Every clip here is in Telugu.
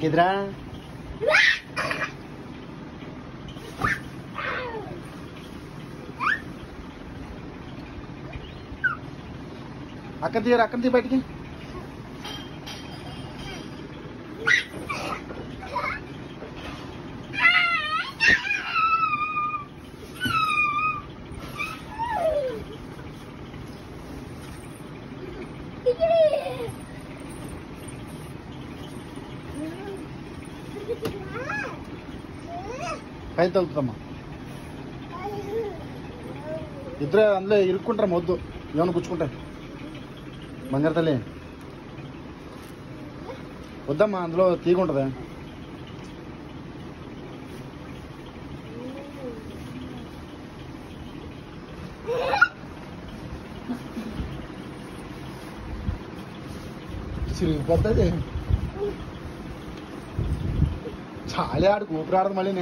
ఎదురా అక్కడ తీయరు, అక్కడ తీ బయటికి. పై తగ్గుతామ్మా. ఇద్దరు అందులో ఇరుక్కుంటారు, మొద్దు ఏమైనా గుచ్చుకుంటారు. బంగారు తల్లి వద్దమ్మా, అందులో తీగుంటుందా. సిరిగిపోతుంది. చాలే ఆడికి ఊపిరి ఆడదు. మళ్ళీ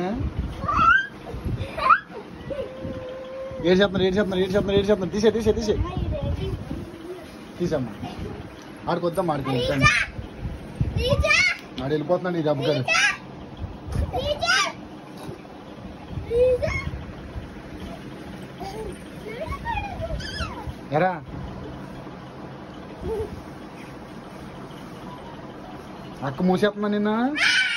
ఏడ్చేస్తున్నారు. తీసేమ్మా. ఆడికి వద్దమ్మా, ఆడికి ఆడు వెళ్ళిపోతున్నాడు ఈ డబ్బుగాడు. ఎరా అక్క మూసేస్తున్నా నిన్న.